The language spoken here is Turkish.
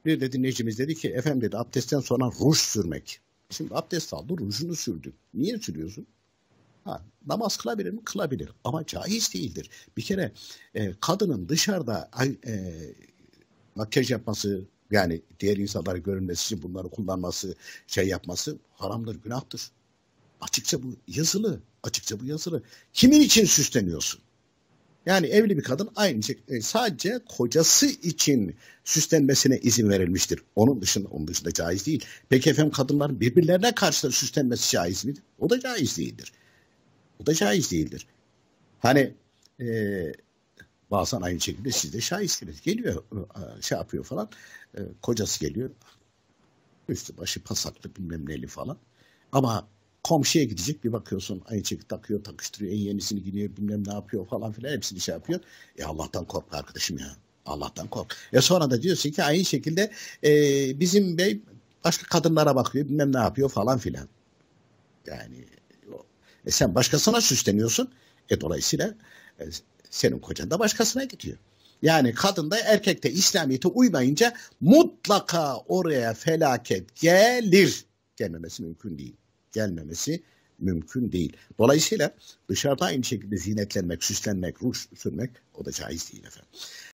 Bir de dinleyicimiz dedi ki efendim dedi abdestten sonra ruj sürmek. Şimdi abdest aldı rujunu sürdü. Niye sürüyorsun? Ha, namaz kılabilir mi? Kılabilir. Ama caiz değildir. Bir kere kadının dışarıda makyaj yapması yani diğer insanlara görünmesi için bunları kullanması, şey yapması haramdır, günahtır. Açıkça bu yazılı. Açıkça bu yazılı. Kimin için süsleniyorsun? Yani evli bir kadın aynı şekilde sadece kocası için süslenmesine izin verilmiştir. Onun dışında caiz değil. Peki efendim kadınların birbirlerine karşı da süslenmesi caiz midir? O da caiz değildir. O da caiz değildir. Hani e, bazen aynı şekilde siz de şahitsiniz. Geliyor şey yapıyor falan. Kocası geliyor. Üstü başı pasaklı bilmem neli falan. Ama komşuya gidecek bir bakıyorsun aynı şekilde takıyor takıştırıyor en yenisini giyiyor bilmem ne yapıyor falan filan hepsini şey yapıyor. Allah'tan kork arkadaşım ya. Allah'tan kork. Sonra da diyorsun ki aynı şekilde bizim bey başka kadınlara bakıyor bilmem ne yapıyor falan filan. Yani sen başkasına süsleniyorsun. Dolayısıyla e, senin kocan da başkasına gidiyor. Yani kadın da erkek de İslamiyet'e uymayınca mutlaka oraya felaket gelir. Gelmemesi mümkün değil. Gelmemesi mümkün değil. Dolayısıyla dışarıda aynı şekilde zinetlenmek, süslenmek, ruj sürmek o da caiz değil efendim.